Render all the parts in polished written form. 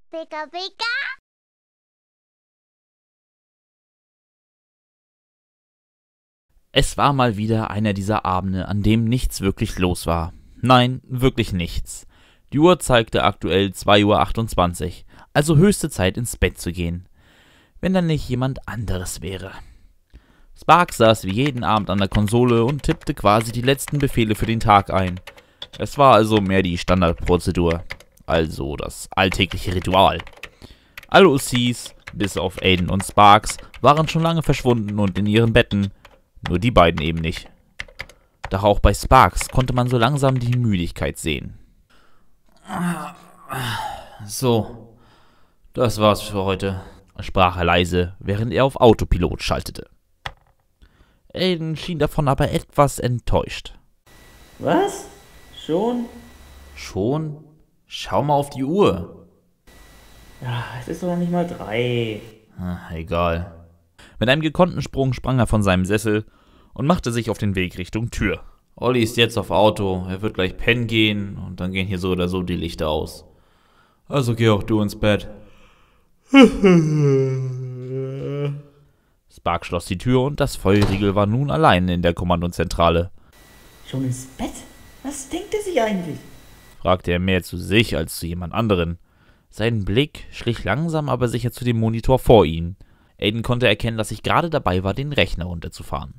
Pika Pika. Es war mal wieder einer dieser Abende, an dem nichts wirklich los war. Nein, wirklich nichts. Die Uhr zeigte aktuell 2:28 Uhr, also höchste Zeit ins Bett zu gehen. Wenn dann nicht jemand anderes wäre. Sparks saß wie jeden Abend an der Konsole und tippte quasi die letzten Befehle für den Tag ein. Es war also mehr die Standardprozedur, also das alltägliche Ritual. Alle OCs, bis auf Aiden und Sparks, waren schon lange verschwunden und in ihren Betten, nur die beiden eben nicht. Doch auch bei Sparks konnte man so langsam die Müdigkeit sehen. So, das war's für heute, sprach er leise, während er auf Autopilot schaltete. Aiden schien davon aber etwas enttäuscht. Was? Schon? Schon? Schau mal auf die Uhr. Ja, es ist doch noch nicht mal 3. Egal. Mit einem gekonnten Sprung sprang er von seinem Sessel und machte sich auf den Weg Richtung Tür. Olli ist jetzt auf Auto, er wird gleich pennen gehen und dann gehen hier so oder so die Lichter aus. Also geh auch du ins Bett. Spark schloss die Tür und das Feuerriegel war nun allein in der Kommandozentrale. Schon ins Bett? Was denkt er sich eigentlich? Fragte er mehr zu sich als zu jemand anderen. Sein Blick schlich langsam aber sicher zu dem Monitor vor ihm. Aiden konnte erkennen, dass ich gerade dabei war, den Rechner runterzufahren.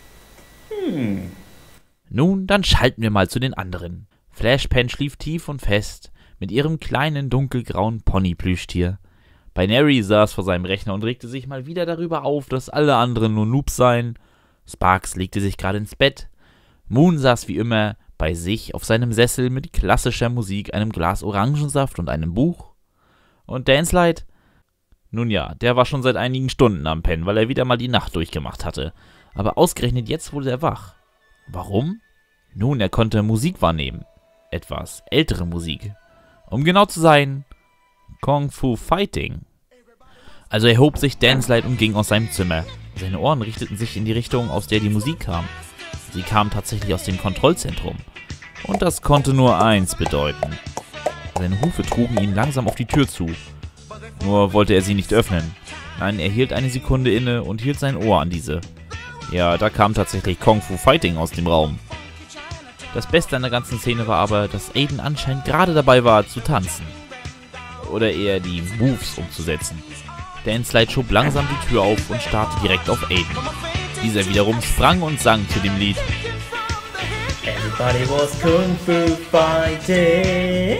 Nun, dann schalten wir mal zu den anderen. Flashpan schlief tief und fest, mit ihrem kleinen dunkelgrauen Pony-Plüschtier. Binary saß vor seinem Rechner und regte sich mal wieder darüber auf, dass alle anderen nur Noobs seien. Sparks legte sich gerade ins Bett. Moon saß wie immer bei sich auf seinem Sessel mit klassischer Musik, einem Glas Orangensaft und einem Buch. Und Dancelight? Nun ja, der war schon seit einigen Stunden am Pennen, weil er wieder mal die Nacht durchgemacht hatte. Aber ausgerechnet jetzt wurde er wach. Warum? Nun, er konnte Musik wahrnehmen. Etwas ältere Musik. Um genau zu sein, Kung Fu Fighting. Also erhob sich Dancelight und ging aus seinem Zimmer. Seine Ohren richteten sich in die Richtung, aus der die Musik kam. Sie kam tatsächlich aus dem Kontrollzentrum. Und das konnte nur eins bedeuten. Seine Hufe trugen ihn langsam auf die Tür zu. Nur wollte er sie nicht öffnen. Nein, er hielt eine Sekunde inne und hielt sein Ohr an diese. Ja, da kam tatsächlich Kung Fu Fighting aus dem Raum. Das Beste an der ganzen Szene war aber, dass Aiden anscheinend gerade dabei war zu tanzen. Oder eher die Moves umzusetzen. Dancelight schob langsam die Tür auf und starrte direkt auf Aiden. Dieser wiederum sprang und sang zu dem Lied. Everybody was Kung Fu fighting.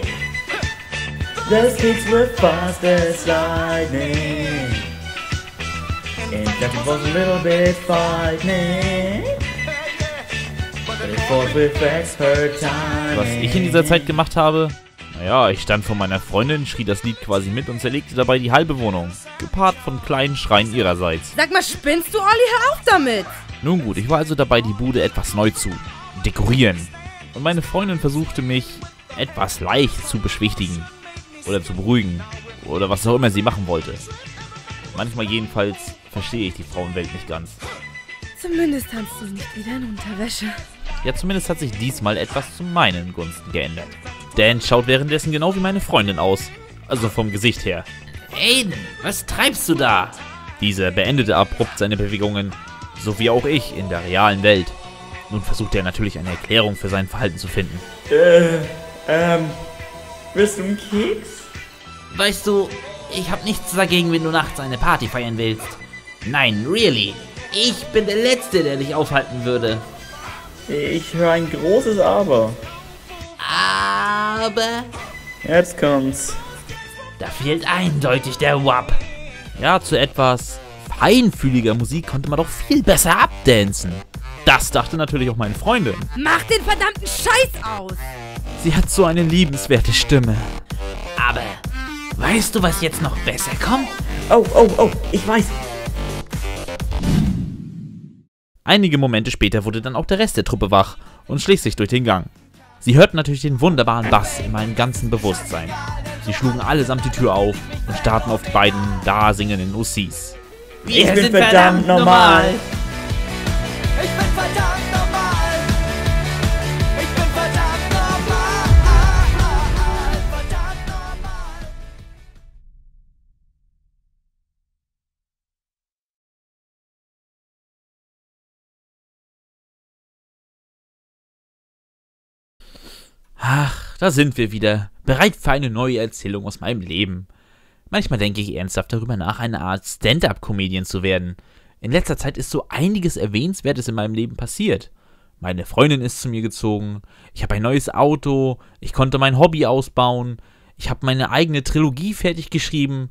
Those kids were fast as lightning. In fact, it was a little bit frightening. But it fought with expert timing. Was ich in dieser Zeit gemacht habe? Naja, ich stand vor meiner Freundin, schrie das Lied quasi mit und zerlegte dabei die halbe Wohnung. Gepaart von kleinen Schreien ihrerseits. Sag mal, spinnst du, Olli? Hör auf damit! Nun gut, ich war also dabei, die Bude etwas neu zu dekorieren. Und meine Freundin versuchte mich etwas leicht zu beschwichtigen. Oder zu beruhigen. Oder was auch immer sie machen wollte. Manchmal jedenfalls verstehe ich die Frauenwelt nicht ganz. Zumindest tanzt du nicht wieder in Unterwäsche. Ja, zumindest hat sich diesmal etwas zu meinen Gunsten geändert. Dan schaut währenddessen genau wie meine Freundin aus. Also vom Gesicht her. Aiden, was treibst du da? Dieser beendete abrupt seine Bewegungen, so wie auch ich in der realen Welt. Nun versucht er natürlich eine Erklärung für sein Verhalten zu finden. Willst du einen Keks? Weißt du, ich hab nichts dagegen, wenn du nachts eine Party feiern willst. Nein, really. Ich bin der Letzte, der dich aufhalten würde. Ich höre ein großes Aber. Aber Jetzt kommt's. da fehlt eindeutig der WAP. Ja, zu etwas feinfühliger Musik konnte man doch viel besser abdancen. Das dachte natürlich auch meine Freundin. Mach den verdammten Scheiß aus! Sie hat so eine liebenswerte Stimme. Aber weißt du, was jetzt noch besser kommt? Oh, ich weiß. Einige Momente später wurde dann auch der Rest der Truppe wach und schlich sich durch den Gang. Sie hörten natürlich den wunderbaren Bass in meinem ganzen Bewusstsein. Sie schlugen allesamt die Tür auf und starrten auf die beiden da singenden OCs. Ich bin verdammt normal. Ich bin verdammt normal. Ich bin verdammt normal. Verdammt normal. Ach, da sind wir wieder, bereit für eine neue Erzählung aus meinem Leben. Manchmal denke ich ernsthaft darüber nach, eine Art Stand-up-Comedian zu werden. In letzter Zeit ist so einiges Erwähnenswertes in meinem Leben passiert. Meine Freundin ist zu mir gezogen, ich habe ein neues Auto, ich konnte mein Hobby ausbauen, ich habe meine eigene Trilogie fertig geschrieben.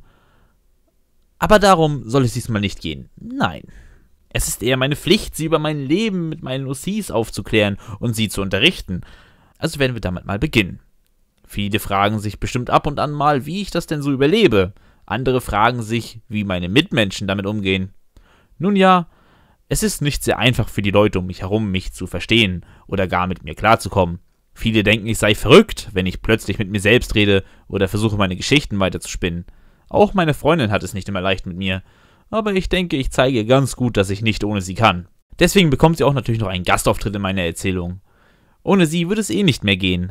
Aber darum soll es diesmal nicht gehen. Nein. Es ist eher meine Pflicht, sie über mein Leben mit meinen OCs aufzuklären und sie zu unterrichten. Also werden wir damit mal beginnen. Viele fragen sich bestimmt ab und an mal, wie ich das denn so überlebe. Andere fragen sich, wie meine Mitmenschen damit umgehen. Nun ja, es ist nicht sehr einfach für die Leute um mich herum, mich zu verstehen oder gar mit mir klarzukommen. Viele denken, ich sei verrückt, wenn ich plötzlich mit mir selbst rede oder versuche, meine Geschichten weiterzuspinnen. Auch meine Freundin hat es nicht immer leicht mit mir. Aber ich denke, ich zeige ganz gut, dass ich nicht ohne sie kann. Deswegen bekommt sie auch natürlich noch einen Gastauftritt in meiner Erzählung. Ohne sie würde es eh nicht mehr gehen.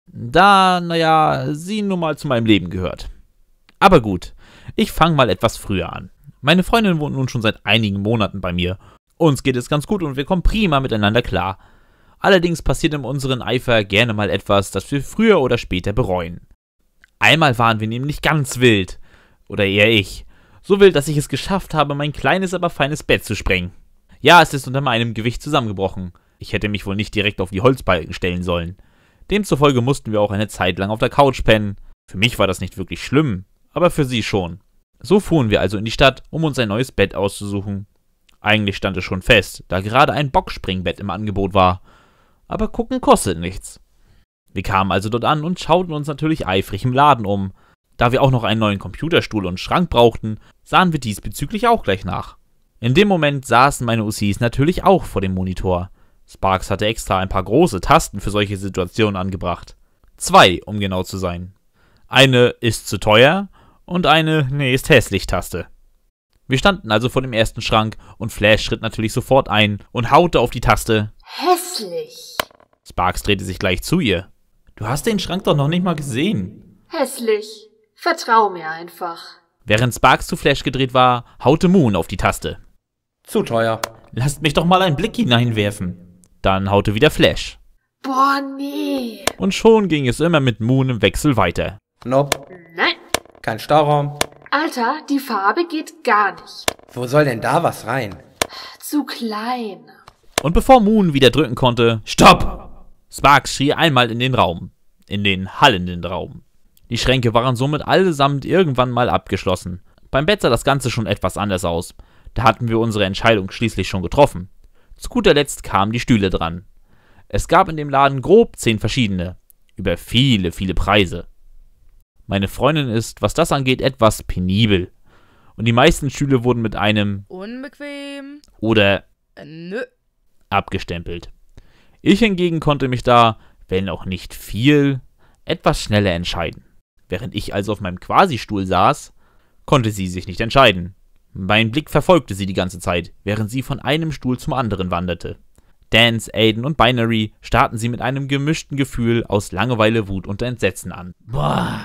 Da, sie nun mal zu meinem Leben gehört. Aber gut, ich fange mal etwas früher an. Meine Freundin wohnt nun schon seit einigen Monaten bei mir. Uns geht es ganz gut und wir kommen prima miteinander klar. Allerdings passiert in unserem Eifer gerne mal etwas, das wir früher oder später bereuen. Einmal waren wir nämlich ganz wild. Oder eher ich. So wild, dass ich es geschafft habe, mein kleines, aber feines Bett zu sprengen. Ja, es ist unter meinem Gewicht zusammengebrochen. Ich hätte mich wohl nicht direkt auf die Holzbalken stellen sollen. Demzufolge mussten wir auch eine Zeit lang auf der Couch pennen. Für mich war das nicht wirklich schlimm, aber für sie schon. So fuhren wir also in die Stadt, um uns ein neues Bett auszusuchen. Eigentlich stand es schon fest, da gerade ein Boxspringbett im Angebot war. Aber gucken kostet nichts. Wir kamen also dort an und schauten uns natürlich eifrig im Laden um. Da wir auch noch einen neuen Computerstuhl und Schrank brauchten, sahen wir diesbezüglich auch gleich nach. In dem Moment saßen meine OCs natürlich auch vor dem Monitor. Sparks hatte extra ein paar große Tasten für solche Situationen angebracht. 2, um genau zu sein. Eine ist zu teuer und eine ist hässlich Taste. Wir standen also vor dem ersten Schrank und Flash schritt natürlich sofort ein und haute auf die Taste. Hässlich. Sparks drehte sich gleich zu ihr. Du hast den Schrank doch noch nicht mal gesehen. Hässlich. Vertrau mir einfach. Während Sparks zu Flash gedreht war, haute Moon auf die Taste. Zu teuer. Lasst mich doch mal einen Blick hineinwerfen. Dann haute wieder Flash. Boah, nee. Und schon ging es immer mit Moon im Wechsel weiter. Nope. Nein. Kein Stauraum. Alter, die Farbe geht gar nicht. Wo soll denn da was rein? Zu klein. Und bevor Moon wieder drücken konnte, Stopp! Sparks schrie einmal in den Raum. In den hallenden Raum. Die Schränke waren somit allesamt irgendwann mal abgeschlossen. Beim Bett sah das Ganze schon etwas anders aus. Da hatten wir unsere Entscheidung schließlich schon getroffen. Zu guter Letzt kamen die Stühle dran. Es gab in dem Laden grob 10 verschiedene. Über viele, viele Preise. Meine Freundin ist, was das angeht, etwas penibel. Und die meisten Stühle wurden mit einem Unbequem. oder Nö. abgestempelt. Ich hingegen konnte mich da, wenn auch nicht viel, etwas schneller entscheiden. Während ich also auf meinem Quasi-Stuhl saß, konnte sie sich nicht entscheiden. Mein Blick verfolgte sie die ganze Zeit, während sie von einem Stuhl zum anderen wanderte. Dance, Aiden und Binary starrten sie mit einem gemischten Gefühl aus Langeweile, Wut und Entsetzen an. Boah,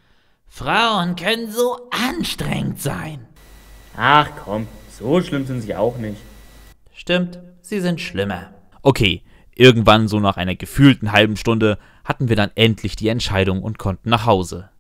Frauen können so anstrengend sein. Ach komm, so schlimm sind sie auch nicht. Stimmt, sie sind schlimmer. Okay, irgendwann so nach einer gefühlten halben Stunde hatten wir dann endlich die Entscheidung und konnten nach Hause.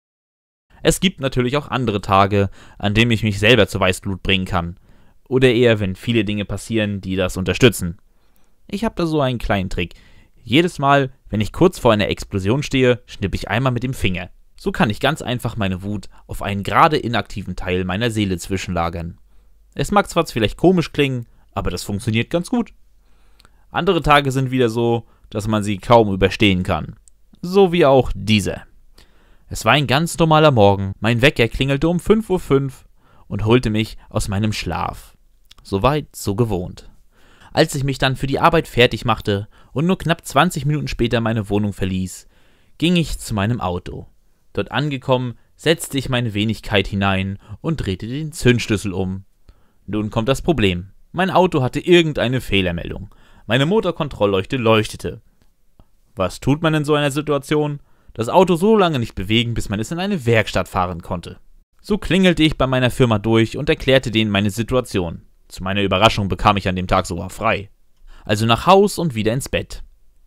Es gibt natürlich auch andere Tage, an denen ich mich selber zu Weißglut bringen kann. Oder eher, wenn viele Dinge passieren, die das unterstützen. Ich habe da so einen kleinen Trick. Jedes Mal, wenn ich kurz vor einer Explosion stehe, schnippe ich einmal mit dem Finger. So kann ich ganz einfach meine Wut auf einen gerade inaktiven Teil meiner Seele zwischenlagern. Es mag zwar vielleicht komisch klingen, aber das funktioniert ganz gut. Andere Tage sind wieder so, dass man sie kaum überstehen kann. So wie auch dieser. Es war ein ganz normaler Morgen. Mein Wecker klingelte um 5:05 Uhr und holte mich aus meinem Schlaf. Soweit, so gewohnt. Als ich mich dann für die Arbeit fertig machte und nur knapp 20 Minuten später meine Wohnung verließ, ging ich zu meinem Auto. Dort angekommen, setzte ich meine Wenigkeit hinein und drehte den Zündschlüssel um. Nun kommt das Problem. Mein Auto hatte irgendeine Fehlermeldung. Meine Motorkontrollleuchte leuchtete. Was tut man in so einer Situation? Das Auto so lange nicht bewegen, bis man es in eine Werkstatt fahren konnte. So klingelte ich bei meiner Firma durch und erklärte denen meine Situation. Zu meiner Überraschung bekam ich an dem Tag sogar frei. Also nach Haus und wieder ins Bett.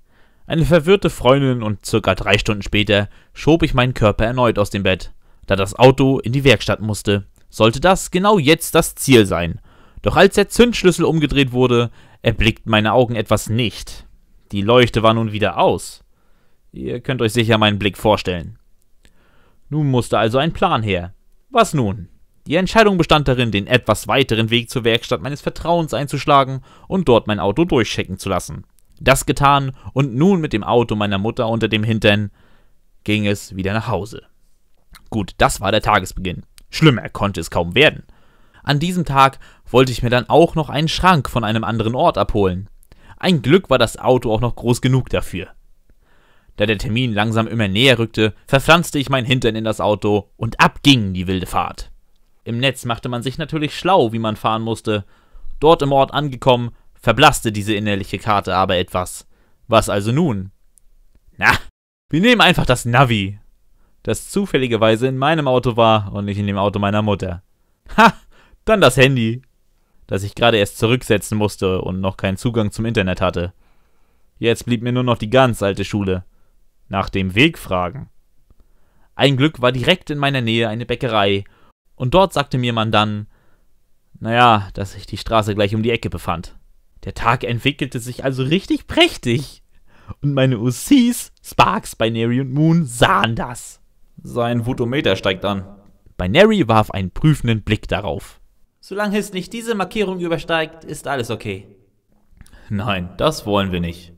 Eine verwirrte Freundin und circa 3 Stunden später schob ich meinen Körper erneut aus dem Bett. Da das Auto in die Werkstatt musste, sollte das genau jetzt das Ziel sein. Doch als der Zündschlüssel umgedreht wurde, erblickten meine Augen etwas nicht. Die Leuchte war nun wieder aus. Ihr könnt euch sicher meinen Blick vorstellen. Nun musste also ein Plan her. Was nun? Die Entscheidung bestand darin, den etwas weiteren Weg zur Werkstatt meines Vertrauens einzuschlagen und dort mein Auto durchchecken zu lassen. Das getan und nun mit dem Auto meiner Mutter unter dem Hintern ging es wieder nach Hause. Gut, das war der Tagesbeginn. Schlimmer konnte es kaum werden. An diesem Tag wollte ich mir dann auch noch einen Schrank von einem anderen Ort abholen. Ein Glück war das Auto auch noch groß genug dafür. Da der Termin langsam immer näher rückte, verpflanzte ich mein Hintern in das Auto und ab ging die wilde Fahrt. Im Netz machte man sich natürlich schlau, wie man fahren musste. Dort im Ort angekommen, verblasste diese innerliche Karte aber etwas. Was also nun? Na, wir nehmen einfach das Navi, das zufälligerweise in meinem Auto war und nicht in dem Auto meiner Mutter. Ha, dann das Handy, das ich gerade erst zurücksetzen musste und noch keinen Zugang zum Internet hatte. Jetzt blieb mir nur noch die ganz alte Schule. Nach dem Weg fragen. Ein Glück war direkt in meiner Nähe eine Bäckerei und dort sagte mir man dann, naja, dass sich die Straße gleich um die Ecke befand. Der Tag entwickelte sich also richtig prächtig und meine OCs, Sparks, Binary und Moon sahen das. Sein Vutometer steigt an. Binary warf einen prüfenden Blick darauf. Solange es nicht diese Markierung übersteigt, ist alles okay. Nein, das wollen wir nicht.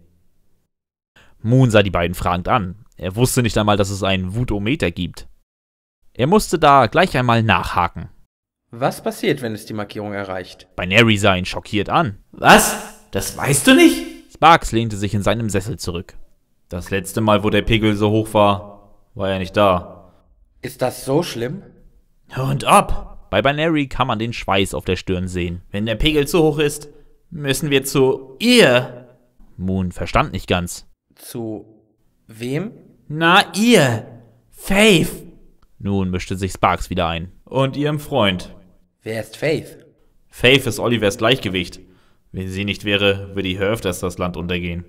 Moon sah die beiden fragend an. Er wusste nicht einmal, dass es einen Vutometer gibt. Er musste da gleich einmal nachhaken. Was passiert, wenn es die Markierung erreicht? Binary sah ihn schockiert an. Was? Das weißt du nicht? Sparks lehnte sich in seinem Sessel zurück. Das letzte Mal, wo der Pegel so hoch war er nicht da. Ist das so schlimm? Und ob? Bei Binary kann man den Schweiß auf der Stirn sehen. Wenn der Pegel zu hoch ist, müssen wir zu ihr. Moon verstand nicht ganz. Zu wem? Na, ihr. Faith. Nun mischte sich Sparks wieder ein. Und ihrem Freund. Wer ist Faith? Faith ist Olivers Gleichgewicht. Wenn sie nicht wäre, würde hier öfters das Land untergehen.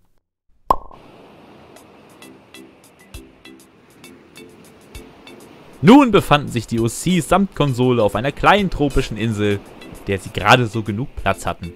Nun befanden sich die OCs samt Konsole auf einer kleinen tropischen Insel, auf der sie gerade so genug Platz hatten.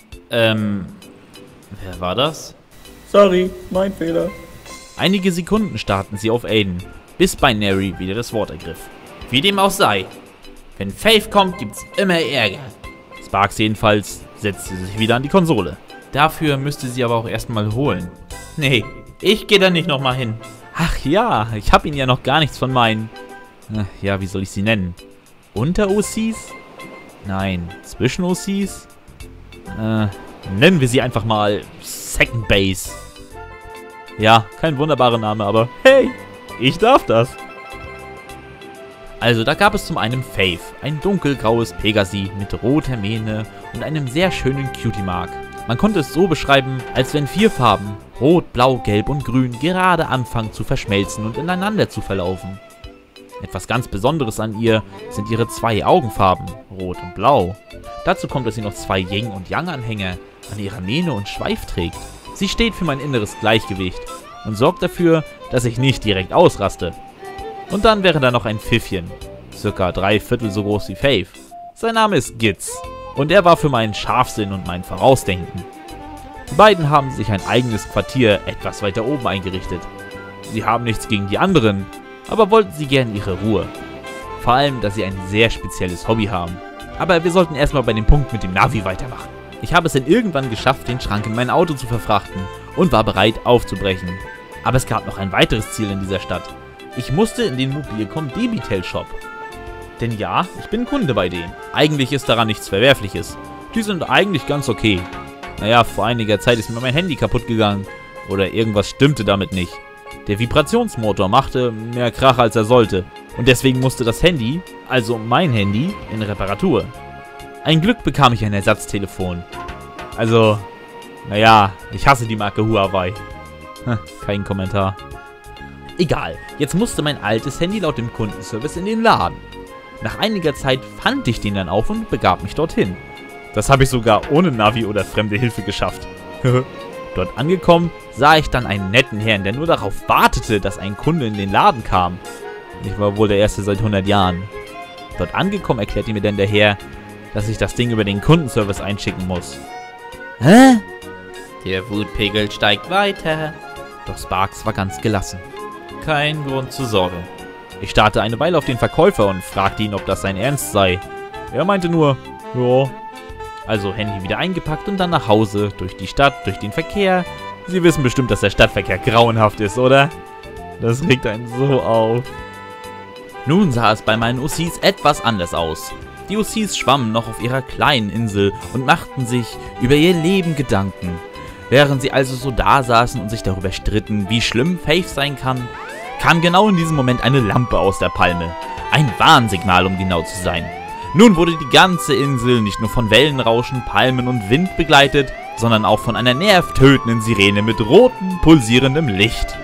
Wer war das? Sorry, mein Fehler. Einige Sekunden starrten sie auf Aiden, bis Binary wieder das Wort ergriff. Wie dem auch sei. Wenn Faith kommt, gibt's immer Ärger. Sparks jedenfalls setzte sich wieder an die Konsole. Dafür müsste sie aber auch erstmal holen. Nee, ich gehe da nicht nochmal hin. Ach ja, ich habe Ihnen ja noch gar nichts von meinen... Ja, wie soll ich sie nennen? Unter-OCs? Nein, Zwischen-OCs? Nennen wir sie einfach mal Second Base. Ja, kein wunderbarer Name, aber hey, ich darf das. Also, da gab es zum einen Faith, ein dunkelgraues Pegasi mit roter Mähne und einem sehr schönen Cutie-Mark. Man konnte es so beschreiben, als wenn 4 Farben, Rot, Blau, Gelb und Grün, gerade anfangen zu verschmelzen und ineinander zu verlaufen. Etwas ganz Besonderes an ihr sind ihre 2 Augenfarben, Rot und Blau. Dazu kommt, dass sie noch 2 Yin- und Yang-Anhänger an ihrer Mähne und Schweif trägt. Sie steht für mein inneres Gleichgewicht und sorgt dafür, dass ich nicht direkt ausraste. Und dann wäre da noch ein Pfiffchen, circa 3/4 so groß wie Faith. Sein Name ist Gitz und er war für meinen Scharfsinn und mein Vorausdenken. Die beiden haben sich ein eigenes Quartier etwas weiter oben eingerichtet. Sie haben nichts gegen die anderen, aber wollten sie gern ihre Ruhe. Vor allem, dass sie ein sehr spezielles Hobby haben. Aber wir sollten erstmal bei dem Punkt mit dem Navi weitermachen. Ich habe es dann irgendwann geschafft, den Schrank in mein Auto zu verfrachten und war bereit aufzubrechen. Aber es gab noch ein weiteres Ziel in dieser Stadt. Ich musste in den Mobilcom Debitel Shop. Denn ja, ich bin Kunde bei denen. Eigentlich ist daran nichts Verwerfliches. Die sind eigentlich ganz okay. Naja, vor einiger Zeit ist mir mein Handy kaputt gegangen. Oder irgendwas stimmte damit nicht. Der Vibrationsmotor machte mehr Krach als er sollte. Und deswegen musste das Handy, also mein Handy, in Reparatur. Ein Glück bekam ich ein Ersatztelefon. Also, naja, ich hasse die Marke Huawei. Kein Kommentar. Egal, jetzt musste mein altes Handy laut dem Kundenservice in den Laden. Nach einiger Zeit fand ich den dann auf und begab mich dorthin. Das habe ich sogar ohne Navi oder fremde Hilfe geschafft. Dort angekommen, sah ich dann einen netten Herrn, der nur darauf wartete, dass ein Kunde in den Laden kam. Ich war wohl der Erste seit 100 Jahren. Dort angekommen erklärte mir dann der Herr, dass ich das Ding über den Kundenservice einschicken muss. Hä? Der Wutpegel steigt weiter. Doch Sparks war ganz gelassen. Kein Grund zur Sorge. Ich starrte eine Weile auf den Verkäufer und fragte ihn, ob das sein Ernst sei. Er meinte nur, ja. Also Handy wieder eingepackt und dann nach Hause, durch die Stadt, durch den Verkehr. Sie wissen bestimmt, dass der Stadtverkehr grauenhaft ist, oder? Das regt einen so auf. Nun sah es bei meinen Ossis etwas anders aus. Die Ossis schwammen noch auf ihrer kleinen Insel und machten sich über ihr Leben Gedanken. Während sie also so da saßen und sich darüber stritten, wie schlimm Faith sein kann, kam genau in diesem Moment eine Lampe aus der Palme. Ein Warnsignal, um genau zu sein. Nun wurde die ganze Insel nicht nur von Wellenrauschen, Palmen und Wind begleitet, sondern auch von einer nervtötenden Sirene mit rotem, pulsierendem Licht.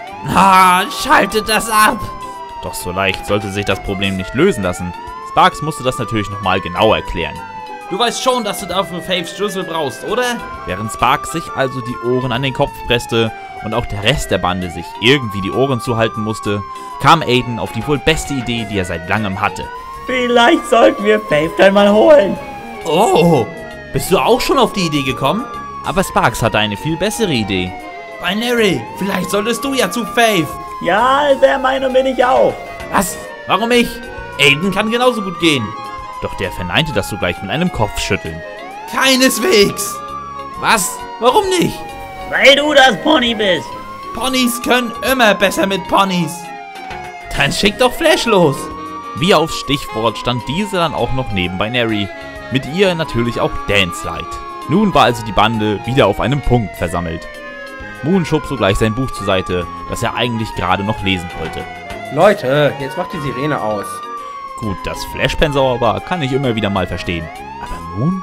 Ah, schaltet das ab! Doch so leicht sollte sich das Problem nicht lösen lassen. Sparks musste das natürlich nochmal genau erklären. Du weißt schon, dass du dafür Faiths Schlüssel brauchst, oder? Während Sparks sich also die Ohren an den Kopf presste und auch der Rest der Bande sich irgendwie die Ohren zuhalten musste, kam Aiden auf die wohl beste Idee, die er seit langem hatte. Vielleicht sollten wir Faith einmal holen. Oh, bist du auch schon auf die Idee gekommen? Aber Sparks hatte eine viel bessere Idee. Binary, vielleicht solltest du ja zu Faith. Ja, der Meinung bin ich auch. Was? Warum ich? Aiden kann genauso gut gehen. Doch der verneinte das sogleich mit einem Kopfschütteln. Keineswegs. Was? Warum nicht? Weil du das Pony bist. Ponys können immer besser mit Ponys. Dann schick doch Flash los. Wie aufs Stichwort stand diese dann auch noch neben Binary. Mit ihr natürlich auch Dancelight. Nun war also die Bande wieder auf einem Punkt versammelt. Moon schob sogleich sein Buch zur Seite, das er eigentlich gerade noch lesen wollte. Leute, jetzt macht die Sirene aus. Gut, dass Flashpan sauer war, kann ich immer wieder mal verstehen. Aber Moon?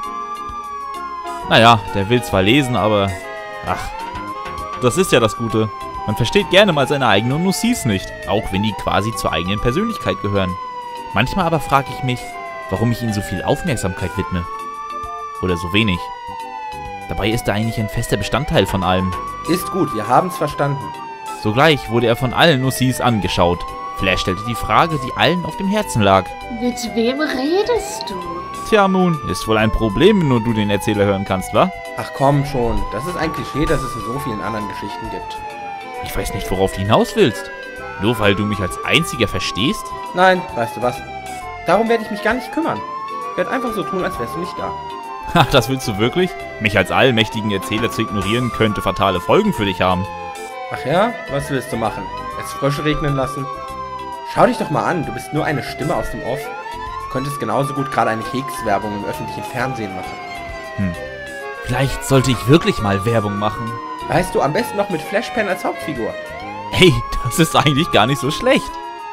Naja, der will zwar lesen, aber... Ach, das ist ja das Gute. Man versteht gerne mal seine eigenen Ossis nicht, auch wenn die quasi zur eigenen Persönlichkeit gehören. Manchmal aber frage ich mich, warum ich ihnen so viel Aufmerksamkeit widme. Oder so wenig. Dabei ist er eigentlich ein fester Bestandteil von allem. Ist gut, wir haben's verstanden. Sogleich wurde er von allen Ossis angeschaut. Flash stellte die Frage, die allen auf dem Herzen lag. Mit wem redest du? Tja, Moon, ist wohl ein Problem, wenn nur du den Erzähler hören kannst, wa? Ach komm schon, das ist ein Klischee, das es in so vielen anderen Geschichten gibt. Ich weiß nicht, worauf du hinaus willst. Nur weil du mich als Einziger verstehst? Nein, weißt du was? Darum werde ich mich gar nicht kümmern. Ich werde einfach so tun, als wärst du nicht da. Ach, das willst du wirklich? Mich als allmächtigen Erzähler zu ignorieren, könnte fatale Folgen für dich haben. Ach ja? Was willst du machen? Es Frösche regnen lassen? Schau dich doch mal an, du bist nur eine Stimme aus dem Off. Du könntest genauso gut gerade eine Kekswerbung im öffentlichen Fernsehen machen. Vielleicht sollte ich wirklich mal Werbung machen. Weißt du, am besten noch mit Flashpan als Hauptfigur. Hey, das ist eigentlich gar nicht so schlecht.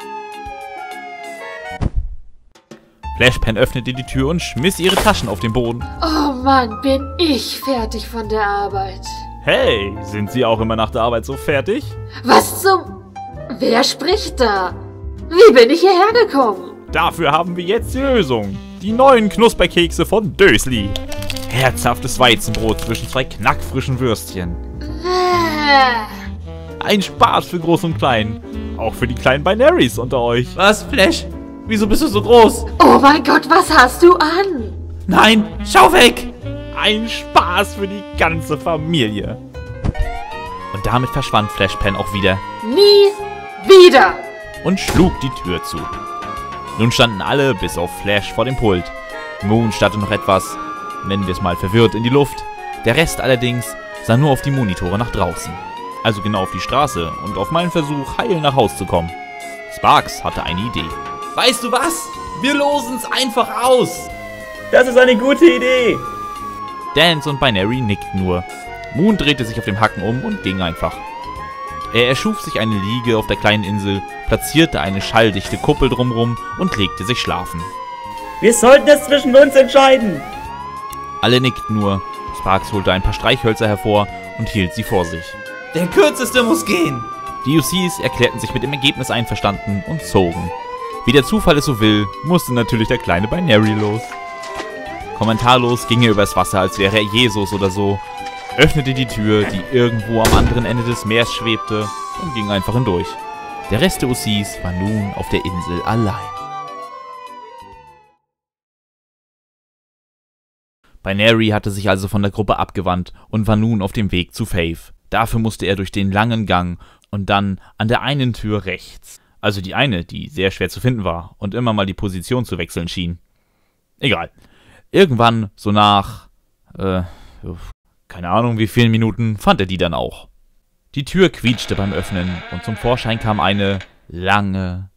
Flashpan öffnete die Tür und schmiss ihre Taschen auf den Boden. Oh Mann, bin ich fertig von der Arbeit. Hey, sind Sie auch immer nach der Arbeit so fertig? Was zum... Wer spricht da? Wie bin ich hierher gekommen? Dafür haben wir jetzt die Lösung. Die neuen Knusperkekse von Dösli. Herzhaftes Weizenbrot zwischen zwei knackfrischen Würstchen. Ein Spaß für Groß und Klein. Auch für die kleinen Binaries unter euch. Was, Flash? Wieso bist du so groß? Oh mein Gott, was hast du an? Nein, schau weg! Ein Spaß für die ganze Familie. Und damit verschwand Flashpan auch wieder. Nie wieder! Und schlug die Tür zu. Nun standen alle, bis auf Flash, vor dem Pult. Moon starrte noch etwas, nennen wir es mal verwirrt, in die Luft. Der Rest allerdings sah nur auf die Monitore nach draußen. Also genau auf die Straße und auf meinen Versuch, heil nach Haus zu kommen. Sparks hatte eine Idee. Weißt du was? Wir losen's einfach aus! Das ist eine gute Idee. Dance und Binary nickten nur. Moon drehte sich auf dem Hacken um und ging einfach. Er erschuf sich eine Liege auf der kleinen Insel, platzierte eine schalldichte Kuppel drumrum und legte sich schlafen. Wir sollten es zwischen uns entscheiden. Alle nickten nur. Sparks holte ein paar Streichhölzer hervor und hielt sie vor sich. Der Kürzeste muss gehen! Die UCs erklärten sich mit dem Ergebnis einverstanden und zogen. Wie der Zufall es so will, musste natürlich der kleine Binary los. Kommentarlos ging er übers Wasser, als wäre er Jesus oder so. öffnete die Tür, die irgendwo am anderen Ende des Meers schwebte, und ging einfach hindurch. Der Rest der Usis war nun auf der Insel allein. Binary hatte sich also von der Gruppe abgewandt und war nun auf dem Weg zu Faith. Dafür musste er durch den langen Gang und dann an der einen Tür rechts. Also die eine, die sehr schwer zu finden war und immer mal die Position zu wechseln schien. Egal. Irgendwann, so nach, keine Ahnung wie vielen Minuten, fand er die dann auch. Die Tür quietschte beim Öffnen und zum Vorschein kam eine lange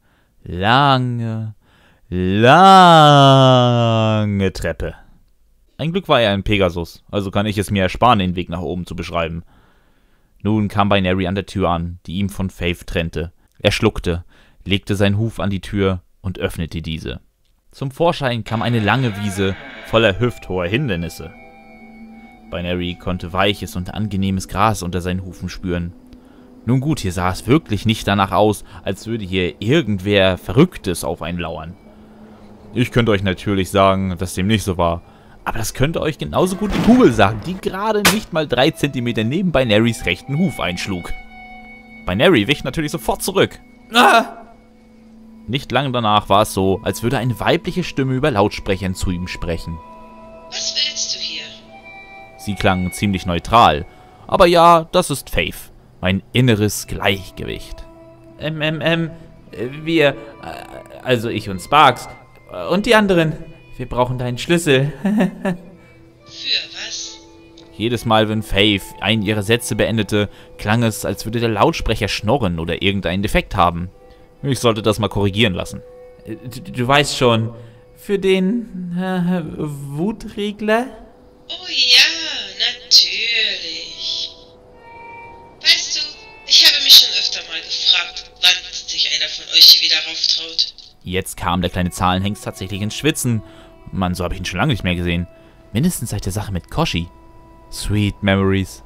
Treppe. Ein Glück war er ein Pegasus, also kann ich es mir ersparen, den Weg nach oben zu beschreiben. Nun kam Binary an der Tür an, die ihm von Faith trennte. Er schluckte, legte seinen Huf an die Tür und öffnete diese. Zum Vorschein kam eine lange Wiese voller hüfthoher Hindernisse. Binary konnte weiches und angenehmes Gras unter seinen Hufen spüren. Nun gut, hier sah es wirklich nicht danach aus, als würde hier irgendwer Verrücktes auf einen lauern. Ich könnte euch natürlich sagen, dass dem nicht so war, aber das könnte euch genauso gut die Kugel sagen, die gerade nicht mal 3 Zentimeter neben Binarys rechten Huf einschlug. Binary wich natürlich sofort zurück. Ah! Nicht lange danach war es so, als würde eine weibliche Stimme über Lautsprechern zu ihm sprechen. Was willst du hier? Sie klang ziemlich neutral, aber ja, das ist Faith, mein inneres Gleichgewicht. Wir, also ich und Sparks und die anderen, wir brauchen deinen Schlüssel. Für was? Jedes Mal, wenn Faith einen ihrer Sätze beendete, klang es, als würde der Lautsprecher schnorren oder irgendeinen Defekt haben. Ich sollte das mal korrigieren lassen. Du weißt schon, für den Wutregler? Oh ja, natürlich. Weißt du, ich habe mich schon öfter mal gefragt, wann sich einer von euch hier wieder rauftraut. Jetzt kam der kleine Zahlenhengst tatsächlich ins Schwitzen. Mann, so habe ich ihn schon lange nicht mehr gesehen. Mindestens seit der Sache mit Koshi. Sweet Memories.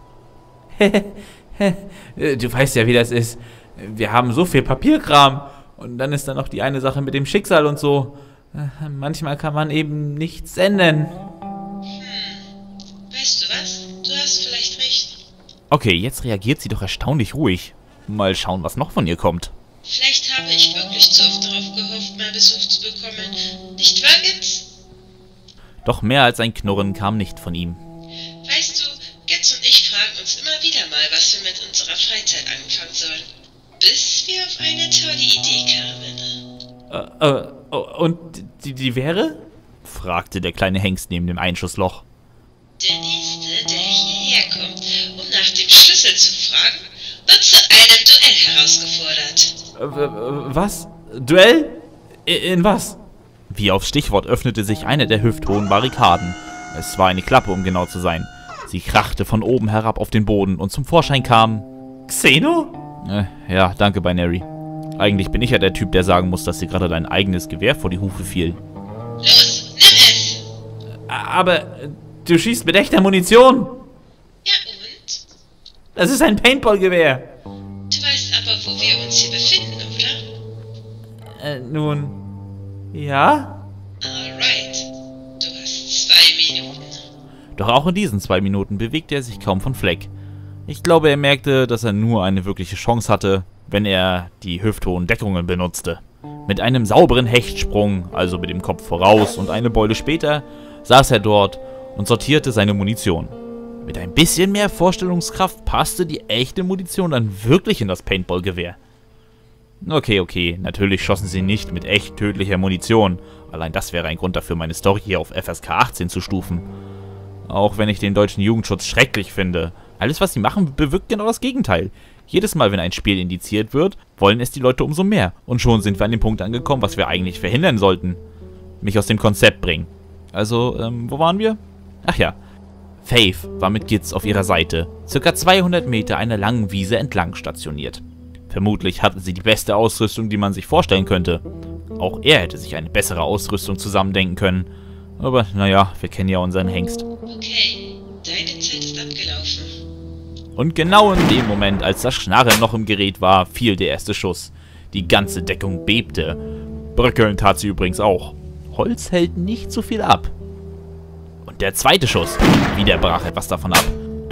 Du weißt ja, wie das ist. Wir haben so viel Papierkram. Und dann ist da noch die eine Sache mit dem Schicksal und so. Manchmal kann man eben nichts ändern. Weißt du was? Du hast vielleicht recht. Okay, jetzt reagiert sie doch erstaunlich ruhig. Mal schauen, was noch von ihr kommt. Vielleicht habe ich wirklich zu oft darauf gehofft, mal Besuch zu bekommen. Nicht wahr, Gitz? Doch mehr als ein Knurren kam nicht von ihm. Weißt du, Gitz und ich fragen uns immer wieder mal, was wir mit unserer Freizeit anfangen sollen. Bis wir auf eine tolle Idee kamen. Und die wäre? Fragte der kleine Hengst neben dem Einschussloch. Der Nächste, der hierher kommt, um nach dem Schlüssel zu fragen, wird zu einem Duell herausgefordert. Was? Duell? In was? Wie aufs Stichwort öffnete sich eine der hüfthohen Barrikaden. Es war eine Klappe, um genau zu sein. Sie krachte von oben herab auf den Boden und zum Vorschein kam... Xeno? Ja, danke, Binary. Eigentlich bin ich ja der Typ, der sagen muss, dass dir gerade dein eigenes Gewehr vor die Hufe fiel. Los, nimm es! Aber du schießt mit echter Munition. Ja und? Das ist ein Paintball-Gewehr. Du weißt aber, wo wir uns hier befinden, oder? Nun, ja? Alright. Du hast 2 Minuten. Doch auch in diesen 2 Minuten bewegte er sich kaum von Fleck. Ich glaube, er merkte, dass er nur eine wirkliche Chance hatte, wenn er die hüfthohen Deckungen benutzte. Mit einem sauberen Hechtsprung, also mit dem Kopf voraus und eine Beule später, saß er dort und sortierte seine Munition. Mit ein bisschen mehr Vorstellungskraft passte die echte Munition dann wirklich in das Paintball-Gewehr. Okay, natürlich schossen sie nicht mit echt tödlicher Munition. Allein das wäre ein Grund dafür, meine Story hier auf FSK 18 zu stufen. Auch wenn ich den deutschen Jugendschutz schrecklich finde. Alles, was sie machen, bewirkt genau das Gegenteil. Jedes Mal, wenn ein Spiel indiziert wird, wollen es die Leute umso mehr. Und schon sind wir an dem Punkt angekommen, was wir eigentlich verhindern sollten. Mich aus dem Konzept bringen. Also, wo waren wir? Ach ja. Faith war mit Gitz auf ihrer Seite, circa 200 Meter einer langen Wiese entlang stationiert. Vermutlich hatte sie die beste Ausrüstung, die man sich vorstellen könnte. Auch er hätte sich eine bessere Ausrüstung zusammendenken können. Aber naja, wir kennen ja unseren Hengst. Okay, deine Zeit ist abgelaufen. Und genau in dem Moment, als das Schnarren noch im Gerät war, fiel der erste Schuss. Die ganze Deckung bebte. Bröckeln tat sie übrigens auch. Holz hält nicht so viel ab. Und der zweite Schuss. Wieder brach etwas davon ab.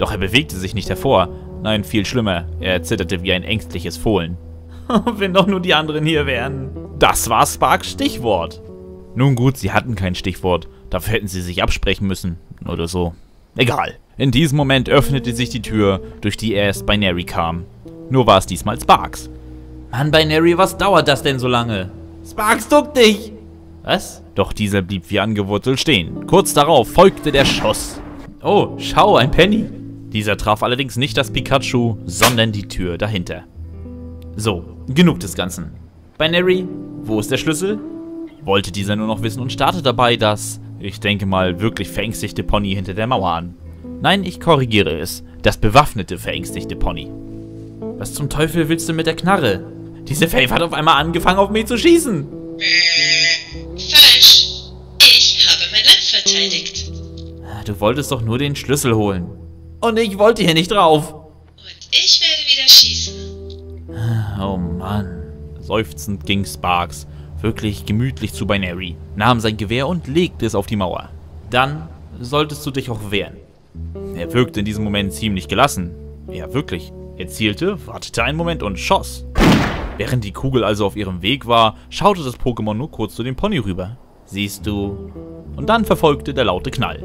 Doch er bewegte sich nicht hervor. Nein, viel schlimmer, er zitterte wie ein ängstliches Fohlen. Wenn doch nur die anderen hier wären. Das war Sparks Stichwort. Nun gut, sie hatten kein Stichwort. Dafür hätten sie sich absprechen müssen. Oder so. Egal. In diesem Moment öffnete sich die Tür, durch die erst Binary kam. Nur war es diesmal Sparks. Mann, Binary, was dauert das denn so lange? Sparks, duck dich! Was? Doch dieser blieb wie angewurzelt stehen. Kurz darauf folgte der Schuss. Oh, schau, ein Penny. Dieser traf allerdings nicht das Pikachu, sondern die Tür dahinter. So, genug des Ganzen. Binary, wo ist der Schlüssel? Wollte dieser nur noch wissen und startete dabei das, ich denke mal, wirklich verängstigte Pony hinter der Mauer an. Nein, ich korrigiere es. Das bewaffnete, verängstigte Pony. Was zum Teufel willst du mit der Knarre? Diese Faith hat auf einmal angefangen, auf mich zu schießen. Falsch. Ich habe mein Land verteidigt. Du wolltest doch nur den Schlüssel holen. Und ich wollte hier nicht drauf. Und ich werde wieder schießen. Oh Mann. Seufzend ging Sparks wirklich gemütlich zu Binary, nahm sein Gewehr und legte es auf die Mauer. Dann solltest du dich auch wehren. Er wirkte in diesem Moment ziemlich gelassen. Ja, wirklich. Er zielte, wartete einen Moment und schoss. Während die Kugel also auf ihrem Weg war, schaute das Pokémon nur kurz zu dem Pony rüber. Siehst du? Und dann verfolgte der laute Knall.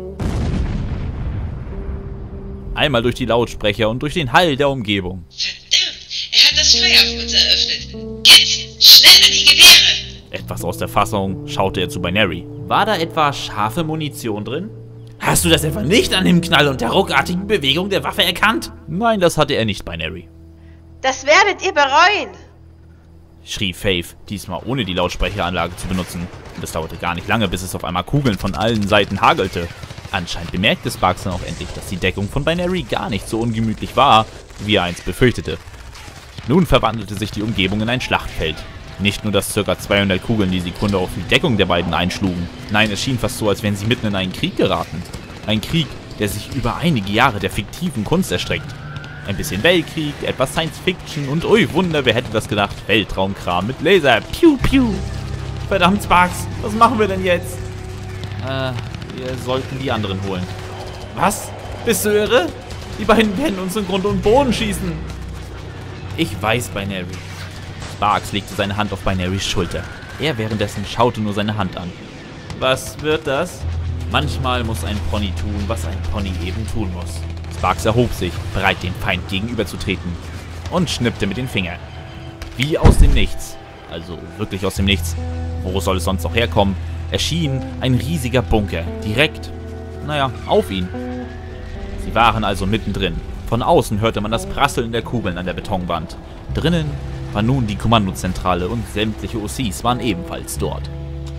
Einmal durch die Lautsprecher und durch den Hall der Umgebung. Verdammt, er hat das Feuer auf uns eröffnet. Kätzchen, schnell an die Gewehre! Etwas aus der Fassung schaute er zu Binary. War da etwa scharfe Munition drin? Hast du das etwa nicht an dem Knall und der ruckartigen Bewegung der Waffe erkannt? Nein, das hatte er nicht, Binary. Das werdet ihr bereuen, schrie Faith, diesmal ohne die Lautsprecheranlage zu benutzen. Und es dauerte gar nicht lange, bis es auf einmal Kugeln von allen Seiten hagelte. Anscheinend bemerkte Sparks dann auch endlich, dass die Deckung von Binary gar nicht so ungemütlich war, wie er einst befürchtete. Nun verwandelte sich die Umgebung in ein Schlachtfeld. Nicht nur, dass ca. 200 Kugeln die Sekunde auf die Deckung der beiden einschlugen. Nein, es schien fast so, als wären sie mitten in einen Krieg geraten. Ein Krieg, der sich über einige Jahre der fiktiven Kunst erstreckt. Ein bisschen Weltkrieg, etwas Science-Fiction und ui, Wunder, wer hätte das gedacht? Weltraumkram mit Laser. Piu, piu. Verdammt, Sparks, was machen wir denn jetzt? Wir sollten die anderen holen. Was? Bist du irre? Die beiden werden uns in Grund und Boden schießen. Ich weiß, Binary. Sparks legte seine Hand auf Binarys Schulter. Er währenddessen schaute nur seine Hand an. Was wird das? Manchmal muss ein Pony tun, was ein Pony eben tun muss. Sparks erhob sich, bereit dem Feind gegenüberzutreten, und schnippte mit den Fingern. Wie aus dem Nichts, also wirklich aus dem Nichts, wo soll es sonst noch herkommen, erschien ein riesiger Bunker, direkt, auf ihn. Sie waren also mittendrin. Von außen hörte man das Prasseln der Kugeln an der Betonwand. Drinnen war nun die Kommandozentrale und sämtliche OCs waren ebenfalls dort.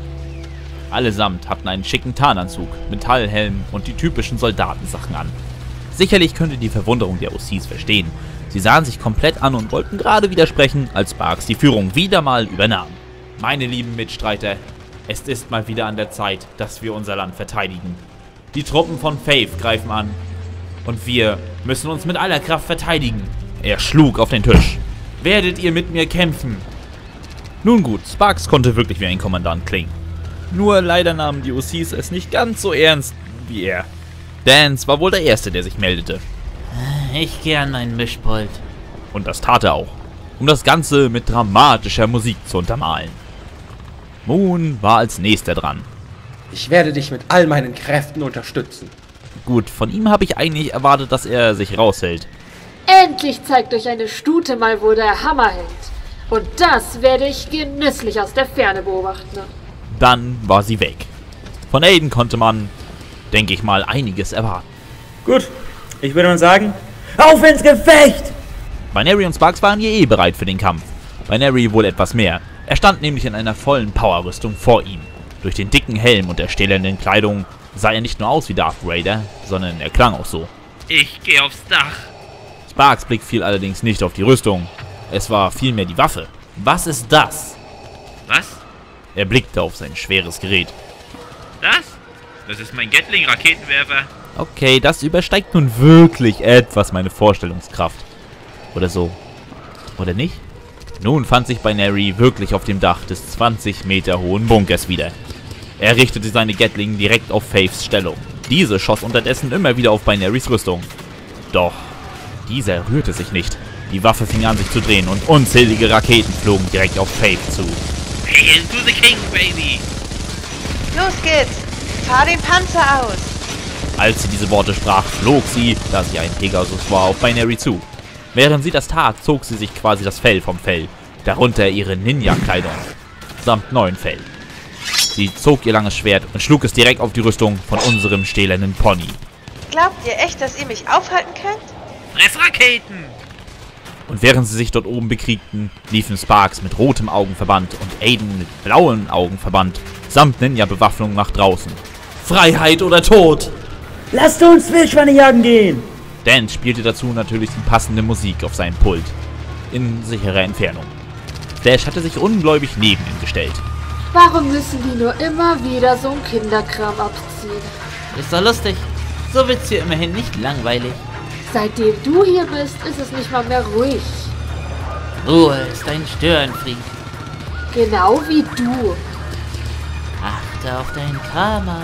Allesamt hatten einen schicken Tarnanzug, Metallhelm und die typischen Soldatensachen an. Sicherlich könnt ihr die Verwunderung der OCs verstehen. Sie sahen sich komplett an und wollten gerade widersprechen, als Sparks die Führung wieder mal übernahm. Meine lieben Mitstreiter, es ist mal wieder an der Zeit, dass wir unser Land verteidigen. Die Truppen von Faith greifen an. Und wir müssen uns mit aller Kraft verteidigen. Er schlug auf den Tisch. Werdet ihr mit mir kämpfen? Nun gut, Sparks konnte wirklich wie ein Kommandant klingen. Nur leider nahmen die OCs es nicht ganz so ernst wie er. Dance war wohl der Erste, der sich meldete. Ich gehe an meinen Mischpult. Und das tat er auch, um das Ganze mit dramatischer Musik zu untermalen. Moon war als Nächster dran. Ich werde dich mit all meinen Kräften unterstützen. Gut, von ihm habe ich eigentlich erwartet, dass er sich raushält. Endlich zeigt euch eine Stute mal, wo der Hammer hängt. Und das werde ich genüsslich aus der Ferne beobachten. Dann war sie weg. Von Aiden konnte man, denke ich mal, einiges erwarten. Gut, ich würde mal sagen, auf ins Gefecht! Binary und Sparks waren hier bereit für den Kampf. Binary wohl etwas mehr. Er stand nämlich in einer vollen Powerrüstung vor ihm. Durch den dicken Helm und der stählernen Kleidung sah er nicht nur aus wie Darth Vader, sondern er klang auch so. Ich gehe aufs Dach. Sparks Blick fiel allerdings nicht auf die Rüstung. Es war vielmehr die Waffe. Was ist das? Was? Er blickte auf sein schweres Gerät. Das? Das ist mein Gatling-Raketenwerfer. Okay, das übersteigt nun wirklich etwas meine Vorstellungskraft. Oder so. Oder nicht? Nun fand sich Binary wirklich auf dem Dach des 20 Meter hohen Bunkers wieder. Er richtete seine Gatling direkt auf Faiths Stellung. Diese schoss unterdessen immer wieder auf Binarys Rüstung. Doch dieser rührte sich nicht. Die Waffe fing an sich zu drehen und unzählige Raketen flogen direkt auf Faith zu. Hail to the King, baby! Los geht's! Fahr den Panzer aus! Als sie diese Worte sprach, flog sie, da sie ein Pegasus war, auf Binary zu. Während sie das tat, zog sie sich quasi das Fell vom Fell, darunter ihre Ninja-Kleidung, samt neuen Fell. Sie zog ihr langes Schwert und schlug es direkt auf die Rüstung von unserem stählernen Pony. Glaubt ihr echt, dass ihr mich aufhalten könnt? Fressraketen! Und während sie sich dort oben bekriegten, liefen Sparks mit rotem Augenverband und Aiden mit blauen Augenverband samt Ninja-Bewaffnung nach draußen. Freiheit oder Tod! Lasst uns Wildschweine jagen gehen! Dan spielte dazu natürlich die passende Musik auf seinem Pult, in sicherer Entfernung. Flash hatte sich ungläubig neben ihn gestellt. Warum müssen die nur immer wieder so einen Kinderkram abziehen? Ist doch lustig. So wird's hier immerhin nicht langweilig. Seitdem du hier bist, ist es nicht mal mehr ruhig. Ruhe ist ein Störenfried. Genau wie du. Achte auf dein Karma.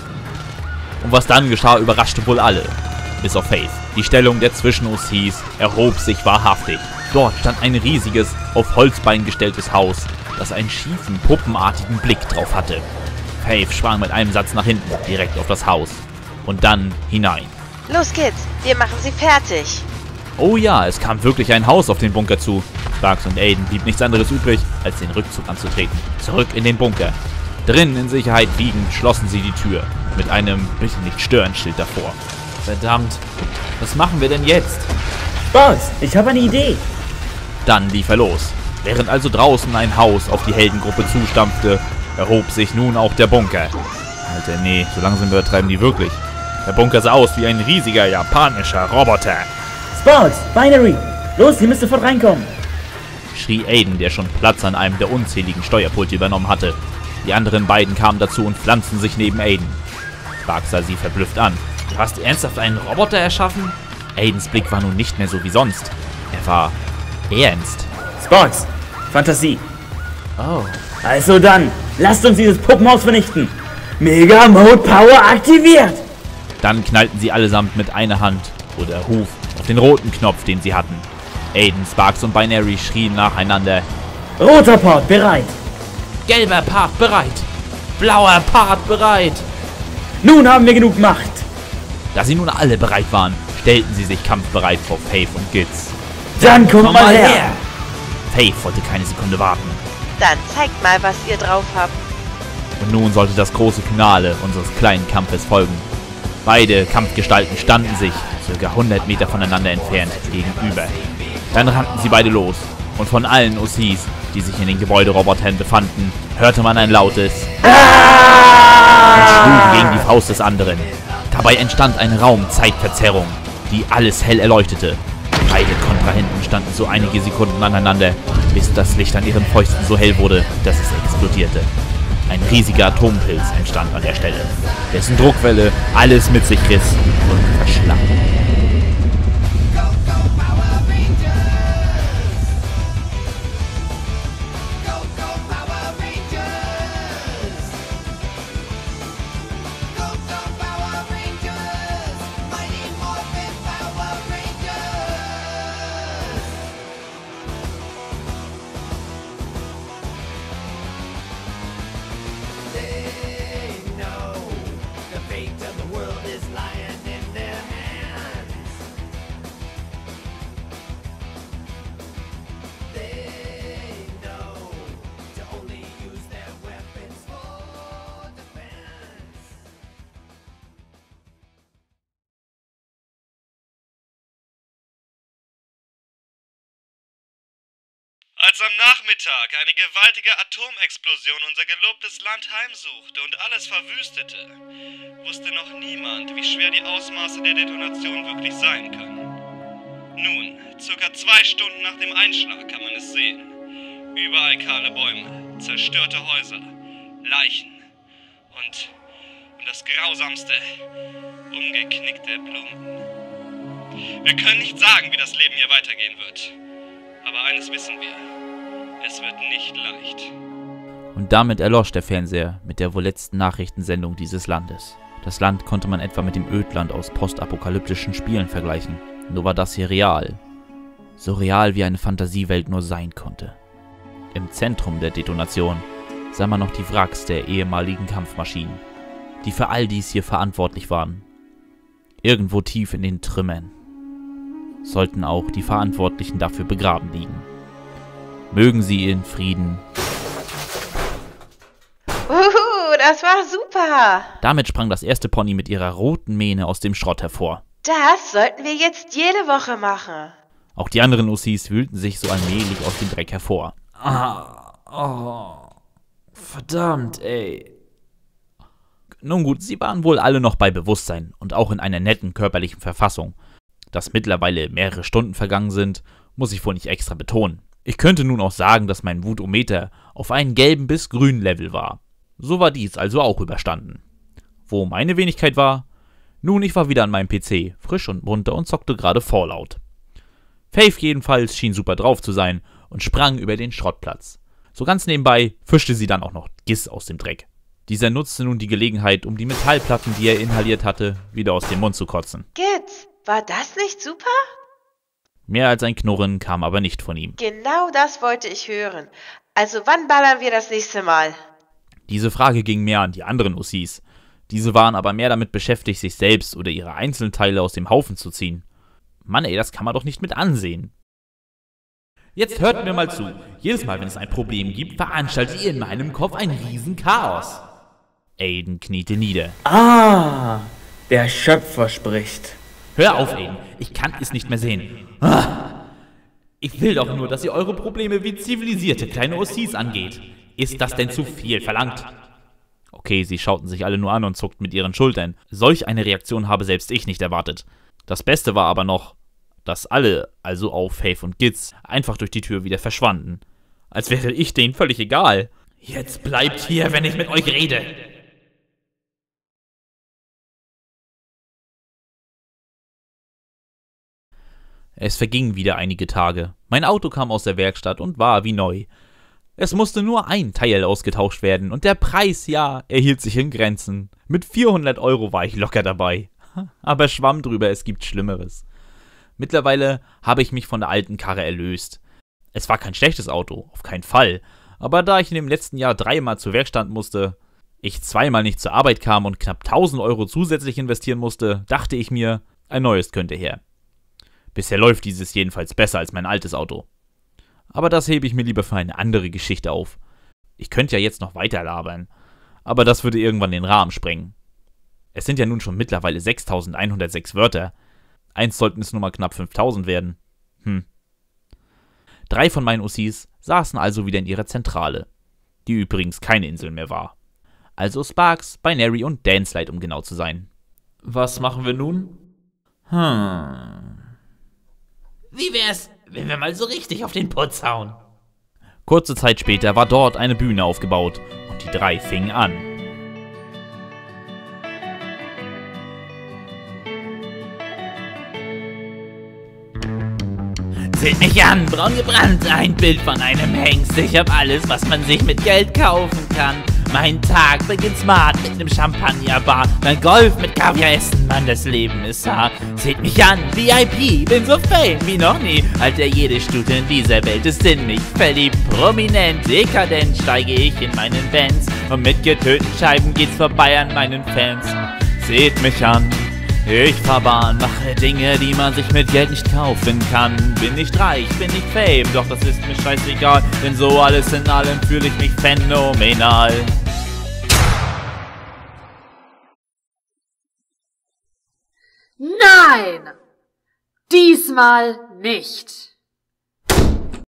Und was dann geschah, überraschte wohl alle. Bis auf Faith. Die Stellung der Zwischen-OCs erhob sich wahrhaftig. Dort stand ein riesiges, auf Holzbein gestelltes Haus, das einen schiefen, puppenartigen Blick drauf hatte. Faith sprang mit einem Satz nach hinten, direkt auf das Haus. Und dann hinein. Los geht's! Wir machen sie fertig! Oh ja, es kam wirklich ein Haus auf den Bunker zu. Sparks und Aiden blieb nichts anderes übrig, als den Rückzug anzutreten. Zurück in den Bunker. Drinnen in Sicherheit wiegend schlossen sie die Tür, mit einem Bitte nicht stören Schild davor. Verdammt, was machen wir denn jetzt? Sparks, ich habe eine Idee. Dann lief er los. Während also draußen ein Haus auf die Heldengruppe zustampfte, erhob sich nun auch der Bunker. Alter, nee, so langsam übertreiben die wirklich. Der Bunker sah aus wie ein riesiger japanischer Roboter. Sparks, Binary, los, ihr müsst sofort reinkommen. Schrie Aiden, der schon Platz an einem der unzähligen Steuerpulte übernommen hatte. Die anderen beiden kamen dazu und pflanzten sich neben Aiden. Sparks sah sie verblüfft an. Du hast ernsthaft einen Roboter erschaffen? Aidens Blick war nun nicht mehr so wie sonst. Er war ernst. Sparks, Fantasie. Oh. Also dann, lasst uns dieses Puppenhaus vernichten. Mega Mode Power aktiviert. Dann knallten sie allesamt mit einer Hand oder Huf auf den roten Knopf, den sie hatten. Aiden, Sparks und Binary schrien nacheinander. Roter Port bereit. Gelber Part bereit. Blauer Part bereit. Nun haben wir genug Macht. Da sie nun alle bereit waren, stellten sie sich kampfbereit vor Faith und Gitz. Dann komm mal her. Faith wollte keine Sekunde warten. Dann zeigt mal, was ihr drauf habt. Und nun sollte das große Finale unseres kleinen Kampfes folgen. Beide Kampfgestalten standen sich, ca. 100 Meter voneinander entfernt, gegenüber. Dann rannten sie beide los. Und von allen OCs, die sich in den Gebäuderobotern befanden, hörte man ein lautes und schlugen gegen die Faust des anderen. Dabei entstand eine Raumzeitverzerrung, die alles hell erleuchtete. Beide Kontrahenten standen so einige Sekunden aneinander, bis das Licht an ihren Fäusten so hell wurde, dass es explodierte. Ein riesiger Atompilz entstand an der Stelle, dessen Druckwelle alles mit sich riss und verschlang. Als am Nachmittag eine gewaltige Atomexplosion unser gelobtes Land heimsuchte und alles verwüstete, wusste noch niemand, wie schwer die Ausmaße der Detonation wirklich sein können. Nun, circa 2 Stunden nach dem Einschlag kann man es sehen. Überall kahle Bäume, zerstörte Häuser, Leichen und das Grausamste, umgeknickte Blumen. Wir können nicht sagen, wie das Leben hier weitergehen wird. Aber eines wissen wir, es wird nicht leicht. Und damit erlosch der Fernseher mit der wohl letzten Nachrichtensendung dieses Landes. Das Land konnte man etwa mit dem Ödland aus postapokalyptischen Spielen vergleichen. Nur war das hier real. So real, wie eine Fantasiewelt nur sein konnte. Im Zentrum der Detonation sah man noch die Wracks der ehemaligen Kampfmaschinen, die für all dies hier verantwortlich waren. Irgendwo tief in den Trümmern sollten auch die Verantwortlichen dafür begraben liegen. Mögen sie in Frieden. Das war super. Damit sprang das erste Pony mit ihrer roten Mähne aus dem Schrott hervor. Das sollten wir jetzt jede Woche machen. Auch die anderen Ossis wühlten sich so allmählich aus dem Dreck hervor. Verdammt, ey. Nun gut, sie waren wohl alle noch bei Bewusstsein und auch in einer netten körperlichen Verfassung. Dass mittlerweile mehrere Stunden vergangen sind, muss ich wohl nicht extra betonen. Ich könnte nun auch sagen, dass mein Wutometer auf einen gelben bis grünen Level war. So war dies also auch überstanden. Wo meine Wenigkeit war? Nun, ich war wieder an meinem PC, frisch und munter und zockte gerade Fallout. Faith jedenfalls schien super drauf zu sein und sprang über den Schrottplatz. So ganz nebenbei fischte sie dann auch noch Giss aus dem Dreck. Dieser nutzte nun die Gelegenheit, um die Metallplatten, die er inhaliert hatte, wieder aus dem Mund zu kotzen. Gitz, war das nicht super? Mehr als ein Knurren kam aber nicht von ihm. Genau das wollte ich hören. Also wann ballern wir das nächste Mal? Diese Frage ging mehr an die anderen Ossis. Diese waren aber mehr damit beschäftigt, sich selbst oder ihre Einzelteile aus dem Haufen zu ziehen. Mann ey, das kann man doch nicht mit ansehen. Jetzt hört mir mal zu. Jedes Mal, wenn es ein Problem gibt, veranstaltet ihr in meinem Kopf ein Riesenchaos. Aiden kniete nieder. Ah, der Schöpfer spricht. Hör auf, Aiden. Ich kann es nicht mehr sehen. Ich will doch nur, dass ihr eure Probleme wie zivilisierte kleine Ossis angeht. Ist das denn zu viel verlangt? Okay, sie schauten sich alle nur an und zuckten mit ihren Schultern. Solch eine Reaktion habe selbst ich nicht erwartet. Das Beste war aber noch, dass alle, also auch Faith und Gitz, einfach durch die Tür wieder verschwanden. Als wäre ich denen völlig egal. Jetzt bleibt hier, wenn ich mit euch rede. Es vergingen wieder einige Tage. Mein Auto kam aus der Werkstatt und war wie neu. Es musste nur ein Teil ausgetauscht werden und der Preis, ja, erhielt sich in Grenzen. Mit 400 € war ich locker dabei. Aber schwamm drüber, es gibt Schlimmeres. Mittlerweile habe ich mich von der alten Karre erlöst. Es war kein schlechtes Auto, auf keinen Fall. Aber da ich in dem letzten Jahr 3-mal zur Werkstatt musste, ich 2-mal nicht zur Arbeit kam und knapp 1000 € zusätzlich investieren musste, dachte ich mir, ein neues könnte her. Bisher läuft dieses jedenfalls besser als mein altes Auto. Aber das hebe ich mir lieber für eine andere Geschichte auf. Ich könnte ja jetzt noch weiter labern, aber das würde irgendwann den Rahmen sprengen. Es sind ja nun schon mittlerweile 6106 Wörter. Einst sollten es nur mal knapp 5000 werden. 3 von meinen Ossis saßen also wieder in ihrer Zentrale, die übrigens keine Insel mehr war. Also Sparks, Binary und Dancelight, um genau zu sein. Was machen wir nun? Wie wär's, wenn wir mal so richtig auf den Putz hauen? Kurze Zeit später war dort eine Bühne aufgebaut und die 3 fingen an. Seht mich an, braun gebrannt, ein Bild von einem Hengst. Ich hab alles, was man sich mit Geld kaufen kann. Mein Tag beginnt smart mit nem Champagnerbar. Dann Golf mit Kaviar essen, Mann, das Leben ist hart. Seht mich an, VIP, bin so fame wie noch nie. Alter, jede Stute in dieser Welt ist in mich verliebt. Prominent, dekadent steige ich in meinen Benz. Und mit getönten Scheiben geht's vorbei an meinen Fans. Seht mich an. Ich fahr Bahn, mache Dinge, die man sich mit Geld nicht kaufen kann. Bin nicht reich, bin nicht fame, doch das ist mir scheißegal. Denn so alles in allem fühle ich mich phänomenal. Nein! Diesmal nicht!